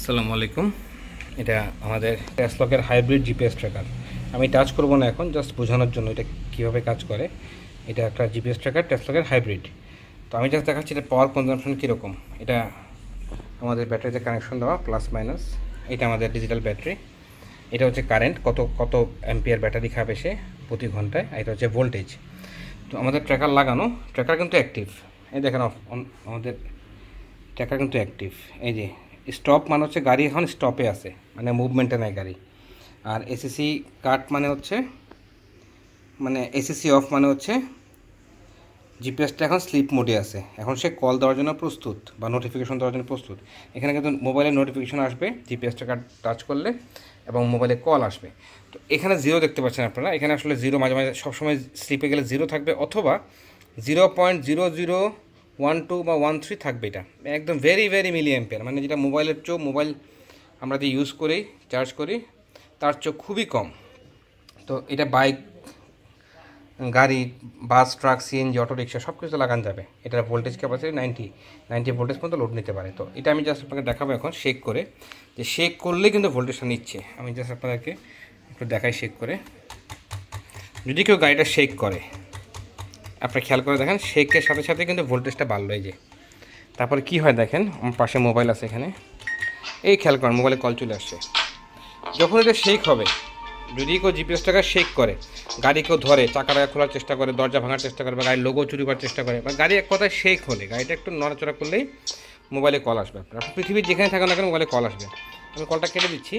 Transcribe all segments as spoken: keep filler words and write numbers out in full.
আসসালামু আলাইকুম। এটা আমাদের টেসলকের হাইব্রিড জিপিএস ট্র্যাকার। আমি টাচ করব না এখন, জাস্ট বোঝানোর জন্য এটা কীভাবে কাজ করে। এটা একটা জিপিএস ট্র্যাকার টেসলকের হাইব্রিড। তো আমি জাস্ট দেখাচ্ছি এটা পাওয়ার কনজাম্পশন কীরকম। এটা আমাদের ব্যাটারিতে কানেকশন দেওয়া প্লাস মাইনাস। এটা আমাদের ডিজিটাল ব্যাটারি। এটা হচ্ছে কারেন্ট, কত কত অ্যাম্পিয়ার ব্যাটারি খাবে সে প্রতি ঘন্টায়। আর এটা হচ্ছে ভোল্টেজ। তো আমাদের ট্র্যাকার লাগানো, ট্র্যাকার কিন্তু অ্যাক্টিভ। এই দেখেন আমাদের ট্র্যাকার কিন্তু অ্যাক্টিভ। এই যে স্টপ মানে হচ্ছে গাড়ি এখন স্টপে আছে, মানে মুভমেন্টে নেয় গাড়ি। আর এসিসি কাট মানে হচ্ছে মানে এসিসি অফ মানে হচ্ছে জিপিএসটা এখন স্লিপ মোডে আছে, এখন সে কল দেওয়ার জন্য প্রস্তুত বা নোটিফিকেশন দেওয়ার জন্য প্রস্তুত। এখানে কিন্তু মোবাইলে নোটিফিকেশন আসবে জিপিএসটা টাচ করলে, এবং মোবাইলে কল আসবে। তো এখানে জিরো দেখতে পাচ্ছেন আপনারা। এখানে আসলে জিরো মাঝে মাঝে সবসময় স্লিপে গেলে জিরো থাকবে, অথবা zero point zero zero one two বা ওয়ান থ্রি থাকবে। এটা একদম ভেরি ভেরি মিলি অ্যাম্পিয়ার, মানে যেটা মোবাইলের চোখ, মোবাইল আমরা যে ইউজ করি চার্জ করি তার চোখ খুবই কম। তো এটা বাইক, গাড়ি, bus, truck, CNG, auto rickshaw সব কিছু লাগানো যাবে। এটার voltage capacity ninety ninety voltage পর্যন্ত লোড নিতে পারে। তো এটা আমি জাস্ট আপনাকে দেখাবো এখন শেক করে, যে শেক করলে কিন্তু ভোল্টেজটা নিচ্ছে। আমি জাস্ট আপনাদেরকে একটু দেখাই শেক করে। যদি কেউ গাড়িটা শেক করে, আপনি খেয়াল করে দেখেন শেকের সাথে সাথে কিন্তু ভোল্টেজটা বাড়লো। এই যে তারপরে কি হয় দেখেন, আমার পাশে মোবাইল আছে এখানে, এই খেয়াল করেন মোবাইলে কল চলে আসছে। যখন এটা শেক হবে, যদি কেউ জিপিএসটাকে শেক করে, গাড়ি কেউ ধরে, চাকাটা খোলার চেষ্টা করে, দরজা ভাঙার চেষ্টা করে, বা গাড়ির লোগো চুরি করার চেষ্টা করে, বা গাড়ি এক কথায় শেক হলে, গাড়িটা একটু নড়াচড়া করলেই মোবাইলে কল আসবে। আপনার পৃথিবীর যেখানে থাকেন না কেন মোবাইলে কল আসবে। আমি কলটা কেটে দিচ্ছি।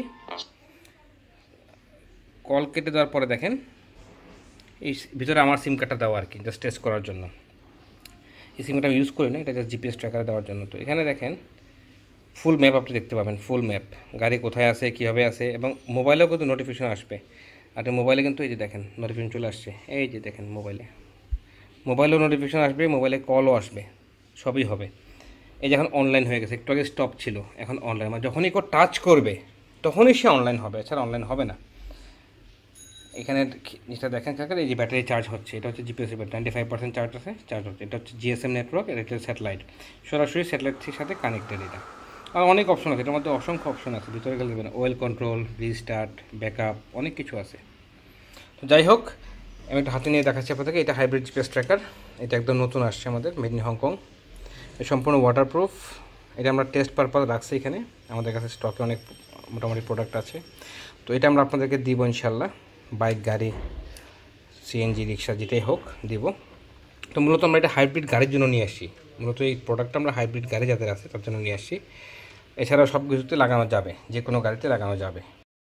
কল কেটে দেওয়ার পরে দেখেন এই ভিতরে আমার সিম কার্ডটা দেওয়া আর কি, জাস্ট টেস্ট করার জন্য। এই সিম কার্ডটা আমি ইউজ করি না, এটা জাস্ট জিপিএস ট্র্যাকারে দেওয়ার জন্য। তো এখানে দেখেন ফুল ম্যাপ আপনি দেখতে পাবেন, ফুল ম্যাপ, গাড়ি কোথায় আছে, কীভাবে আছে, এবং মোবাইলেও কিন্তু নোটিফিকেশন আসবে। আর মোবাইলে কিন্তু এই যে দেখেন নোটিফিকেশন চলে আসছে, এই যে দেখেন মোবাইলে মোবাইলেও নোটিফিকেশন আসবে, মোবাইলে কলও আসবে, সবই হবে। এই যে এখন অনলাইন হয়ে গেছে, একটু আগে স্টপ ছিল, এখন অনলাইন। মানে যখনই কেউ টাচ করবে তখনই সে অনলাইন হবে, এছাড়া অনলাইন হবে না। এখানে যেটা দেখেন এই যে ব্যাটারি চার্জ হচ্ছে, এটা হচ্ছে GPS battery, ninety five percent charge আছে, চার্জ হচ্ছে। এটা হচ্ছে জিএসএম নেটওয়ার্ক, এটা হচ্ছে স্যাটেলাইট, সরাসরি স্যাটেলাইটের সাথে কানেক্টেড। এটা আর অনেক অপশন আছে, এটার মধ্যে অসংখ্য অপশন আছে। ভিতরে গেলে দেবেন ওয়েল কন্ট্রোল, রিস্টার্ট, ব্যাকআপ, অনেক কিছু আছে। তো যাই হোক, আমি একটা হাতে নিয়ে দেখাচ্ছি আপনাদেরকে। এটা হাইব্রিড জিপিএস ট্র্যাকার, এটা একদম নতুন আসছে আমাদের, মেড ইন হংকং। সম্পূর্ণ ওয়াটারপ্রুফ। এটা আমরা টেস্ট পারপাস রাখছি এখানে, আমাদের কাছে স্টকে অনেক মোটামুটি প্রোডাক্ট আছে। তো এটা আমরা আপনাদেরকে দিব ইনশাল্লাহ, বাইক, গাড়ি, সিএনজি, রিক্সা, যেটাই হোক দিব। তো মূলত আমরা এটা হাইব্রিড গাড়ির জন্য নিয়ে আসছি। মূলত এই প্রোডাক্টটা আমরা হাইব্রিড গাড়ি যাদের আছে তার জন্য নিয়ে আসছি। এছাড়াও সব কিছুতে লাগানো যাবে, যে কোনো গাড়িতে লাগানো যাবে।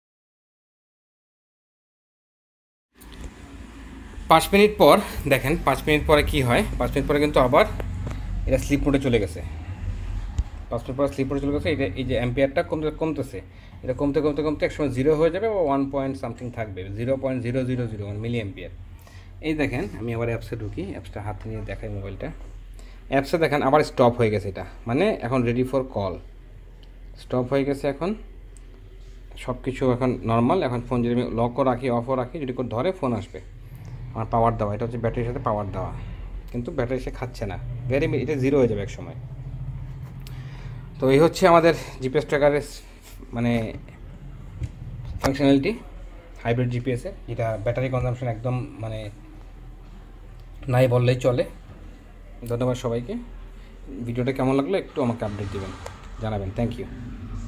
পাঁচ মিনিট পর দেখেন, পাঁচ মিনিট পরে কি হয়। পাঁচ মিনিট পরে কিন্তু আবার এটা স্লিপ মোডে চলে গেছে। পাঁচ মিনিট পর স্লিপ মোডে চলে গেছে। এটা এই যে অ্যাম্পিয়ারটা কমতে কমতেছে, এটা কমতে কমতে কমতে একসময় জিরো হয়ে যাবে, বা ওয়ান পয়েন্ট সামথিং থাকবে, zero point zero zero zero one milliampere. এই দেখেন আমি আবার অ্যাপসে ঢুকি, অ্যাপসটা হাতে নিয়ে দেখাই মোবাইলটা। অ্যাপসে দেখেন আবার স্টপ হয়ে গেছে, এটা মানে এখন রেডি ফর কল, স্টপ হয়ে গেছে। এখন সব কিছু এখন নর্মাল। এখন ফোন যদি আমি লকও রাখি, অফও রাখি, যদি কেউ ধরে ফোন আসবে। আমার পাওয়ার দেওয়া, এটা হচ্ছে ব্যাটারির সাথে পাওয়ার দেওয়া, কিন্তু ব্যাটারি সে খাচ্ছে না, ভেরি এটা জিরো হয়ে যাবে এক সময়। তো এই হচ্ছে আমাদের জিপিএস ট্র্যাকারের মানে ফাংশনালিটি হাইব্রিড জিপিএসে, যেটা ব্যাটারি কনজাম্পশন একদম মানে নাই বললেই চলে। ধন্যবাদ সবাইকে। ভিডিওটা কেমন লাগলো একটু আমাকে আপডেট দেবেন, জানাবেন। Thank you.